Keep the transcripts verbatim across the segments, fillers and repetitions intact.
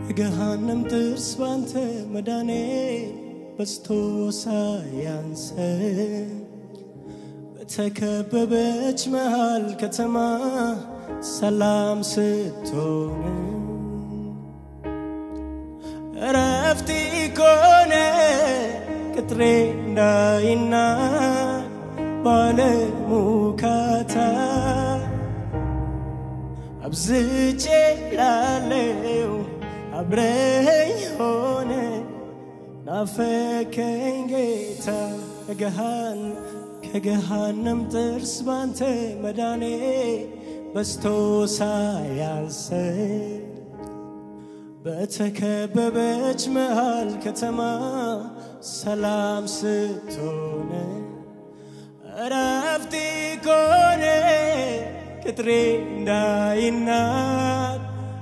ገሃነም ጥርስ ባንተ መዳኔ በስቶ ሳያንሰ በተከበበች መሃል ከተማ ሰላም ስትሆን ረፍቲ ኮነ ቅጥሬ እንዳይና ባለሙካታ አብዝቼ ላለው አብረኝ ሆነ ናፈከኝ ጌታ ከገሃን ከገሃነም ጥርስ ባንተ መዳኔ በስቶ ሳያንስ በተከበበች መሃል ከተማ ሰላም ስትሆን ረፍቲ ኮነ ቅጥሬ እንዳይናድ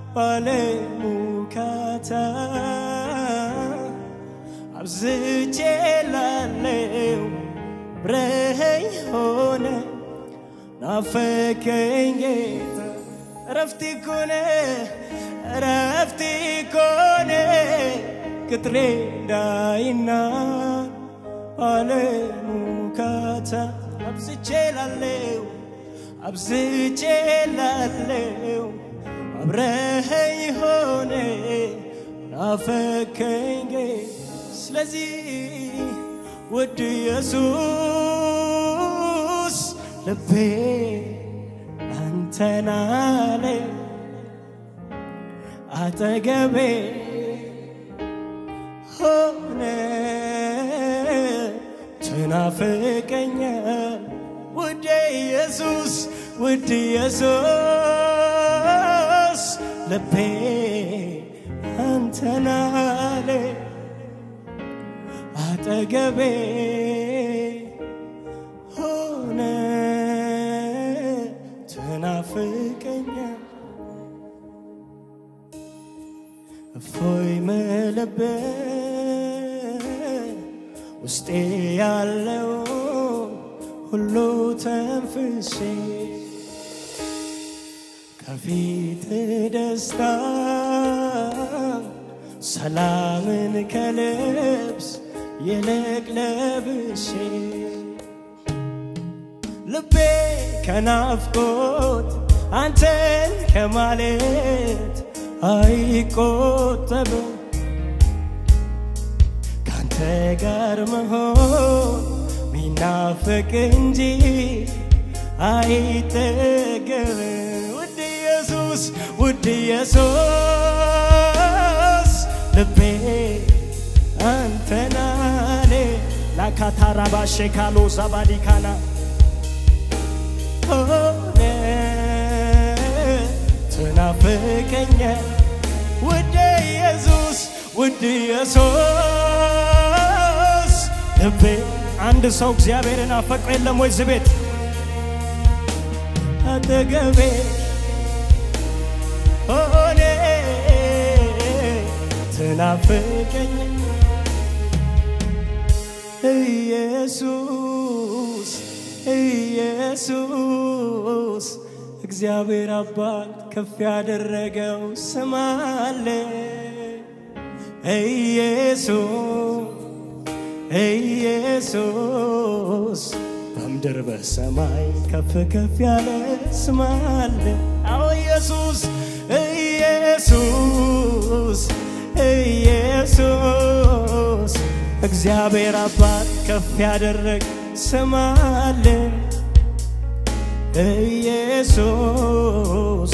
ባለሙካታ አብዝቼ ላለው አብረኸኝ ሆነ ናፈከኝ ጌታ ረፍቲ ኮነ ረፍቲ ኮነ ቅጥሬ እንዳይናድ ባለሙካታ አብዝቼ ላለው አብዝቼ ላለው አብረኸኝ ሆነ ናፈከኝ ጌታ ስለዚህ ውድ ኢየሱስ ልቤ አንተን አለ አጠገቤ ሆነ ትናፍቀኛል ውድ ኢየሱስ ውድ ኢየሱስ ልቤ አንተን አለ አጠገቤ ሆነ ትናፍቀኛል እፎይ መለበት ውስጤ ያለው ሁሉ ተንፍሼ ከፊት ደስታ ሰላምን ከልብስ ይልቅ ለብሼ ልቤ ከናፍቆት አንተን ከማለት አይቆጠብም ካንተ ጋር መሆን ሚናፍቅ እንጂ አይጠገብም ውድ ኢየሱስ ውድ ኢየሱስ ልቤ አንተን አለ ላካታራ ባሸካሎ ዛባዲካና ሆነ ትናፍቀኛል ውድ ኢየሱስ ውድ ኢየሱስ ልቤ አንድ ሰው እግዚአብሔርን አፈቅሮ የለም ወይ እዚህ ቤት አጠገቤ ሆነ ትናፍቀኛል ኢየሱስ ኢየሱስ እግዚአብሔር አባት ከፍ ያደረገው ስም አለ ኢየሱስ ኢየሱስ በምድር በሰማይ ከፍ ከፍ ያለ ስም አለ አዎ ኢየሱስ ኢየሱስ ኢየሱስ እግዚአብሔር አባት ከፍ ያደረገ ስም አለ ኢየሱስ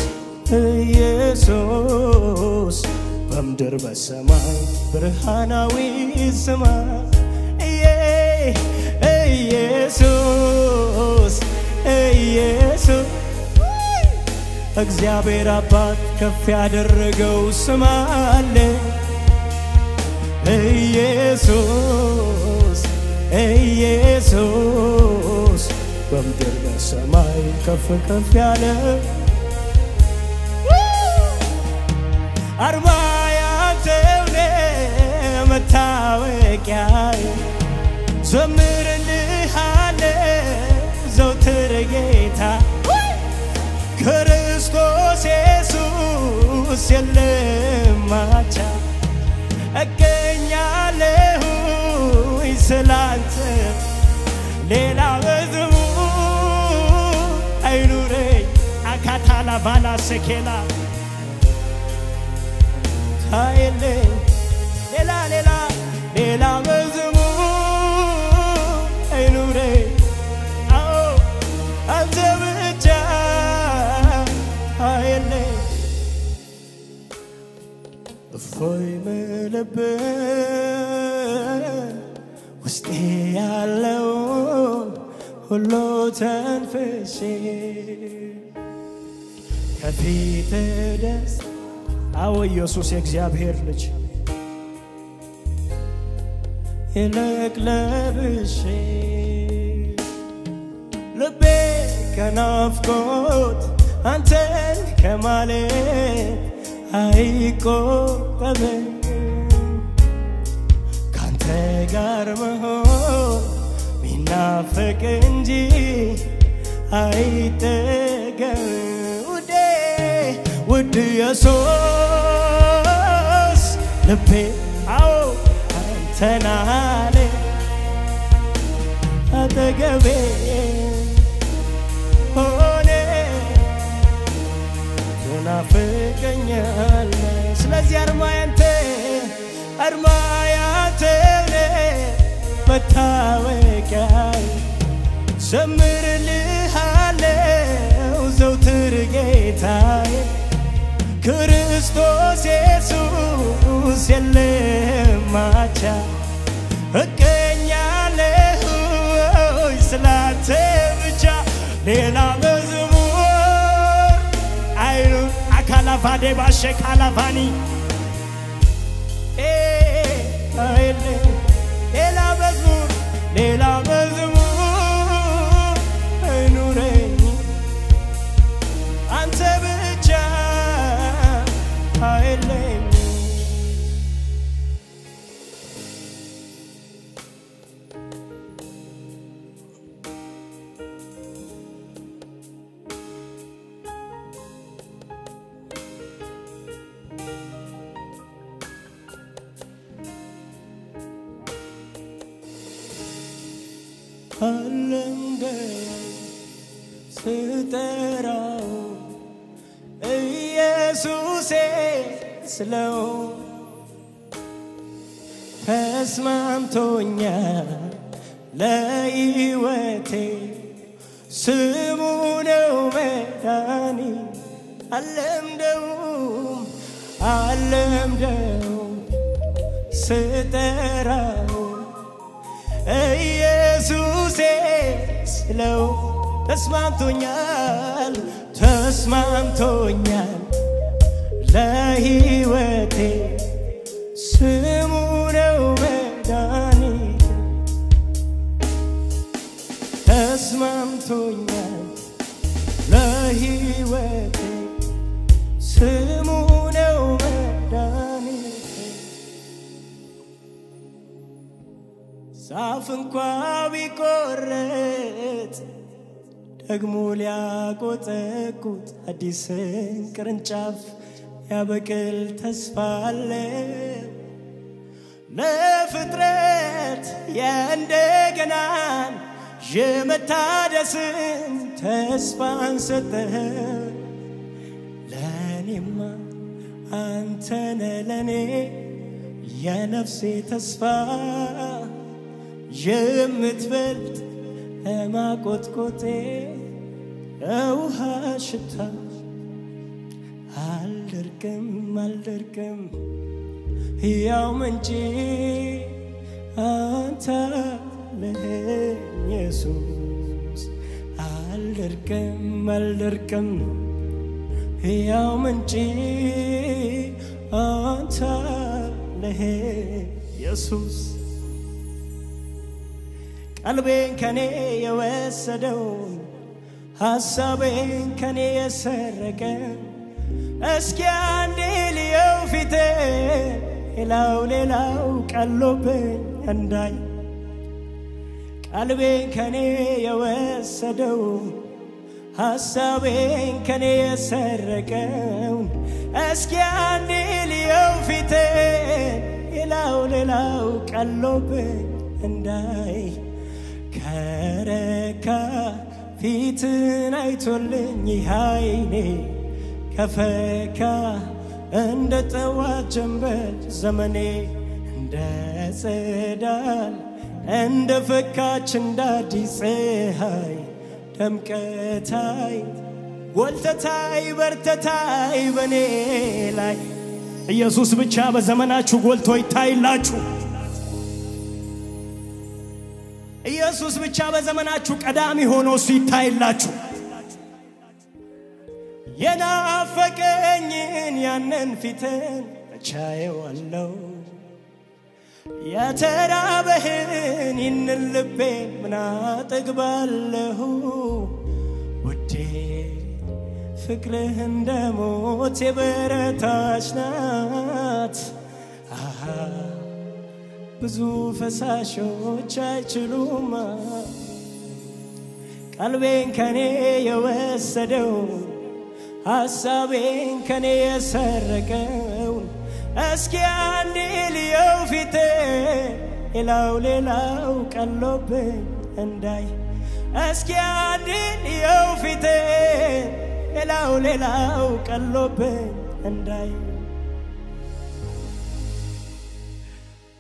ኢየሱስ በምድር በሰማይ ብርሃናዊ ስም ኢየሱስ ኢየሱስ እግዚአብሔር አባት ከፍ ያደረገው ስም አለ ኢየሱስ ኢየሱስ በምድር በሰማይ ከፍ ከፍ ያለ አርማ ያንተው ነው መታወቂያዬ ዘምርልሃለሁ ዘወትር ጌታ ክርስቶስ ኢየሱስ የለም ማቻ ሌላ መዝሙር አይኑረኝ አካታላ ባላ ሰኬላ ታየለኝ ሌላ ሌላ ሌላ መዝሙር አይኑረኝ አዎ አንተ ብቻ ታየለኝ እፎይ ምልብን ውስጤ ያለውን ሁሉ ተንፍሼ ከፊት ደስ አዎ ኢየሱስ የእግዚአብሔር ልጅ ይልቅ ለብሼ ልቤ ከናፍቆት አንተን ከማለት አይቆጠብም ካንተ ጋር መሆን ሚናፍቅ እንጂ አይጠገብ ውዴ ውድ ኢየሱስ ልቤ አዎ አንተን አለ አጠገቤ ሆነ ትናፍቀኛለህ ስለዚህ አርማያንተ አርማያንተ መታወቂያዬ ዘምርልሃለሁ ዘውትር ጌታዬ ክርስቶስ ኢየሱስ የለም አቻ እቀኛለሁ ስላንተ ብቻ ሌላ መዝሙር አይኑ አካላፋዴ ባሸ ካላፋኒ አይለ ሌላ መዝሙር ሌላ መዝሙር አይኑረኝ አንተ ብቻ አይለኝ አለንደ ስተራው ኢየሱሴ ስለው ተስማምቶኛል ለሕይወቴ ስሙ ነው መድኃኒት አለምደውም አለምደውም ስተራው ኢየሱሴ ስለው ተስማምቶኛል ተስማምቶኛል ለሕይወቴ ስሙ ነው መድኃኒት ተስማምቶኛል ለሕይወቴ ስሙ ነው መድኃኒት ዛፍ እንኳ ቢቆረጥ ደግሞ ሊያቆጠቁጥ አዲስን ቅርንጫፍ ያበቅል ተስፋ አለ ለፍጥረት የእንደገናን የመታደስን ተስፋን ሰጠህ ለኔማ አንተነ ለኔ የነፍሴ ተስፋ የምትበልጥ ለማቆጥቆጤ ውሃ ሽታ አልደርቅም አልደርቅም ሕያው ምንጭ አንተ ለኔ ኢየሱስ አልደርቅም አልደርቅም ሕያው ምንጭ አንተ ለኔ ኢየሱስ ቀልቤን ከኔ የወሰደው ሐሳቤን ከኔ የሰረቀ እስኪ አንዴ ልየው ፊቴ ሌላው ሌላው ቀሎብኝ እንዳይ ቀልቤን ከኔ የወሰደው ሐሳቤን ከኔ የሰረቀው እስኪ አንዴ ልየው ፊቴ ሌላው ሌላው ቀሎብኝ እንዳይ ከረካ ፊትን አይቶልኝ ሃይኔ ከፈካ እንደ ጠዋት ጀንበር ዘመኔ እንደ ጸዳል እንደ ፈካች እንደ አዲስ ፀሐይ ደምቀታይ ጎልተታይ በርተታይ በኔ ላይ ኢየሱስ ብቻ በዘመናችሁ ጎልቶ ይታይላችሁ ኢየሱስ ብቻ በዘመናችሁ ቀዳሚ ሆኖ ሲታይላችሁ የናፈቀኝን ያንን ፊትን ቻየዋለሁ የተራበህን ይህንን ልቤን ምን አጠግባለሁ ውዴ ፍቅርህ እንደ ሞት የበረታች ናት አሃ ብዙ ፈሳሾች አይችሉም ቀልቤን ከኔ የወሰደው ሐሳቤን ከኔ የሰረቀው እስኪ አንዴ ልየው ፊቴ ሌላው ሌላው ቀሎብኝ እንዳይ እስኪ አንዴ ልየው ፊቴ ሌላው ሌላው ቀሎብኝ እንዳይ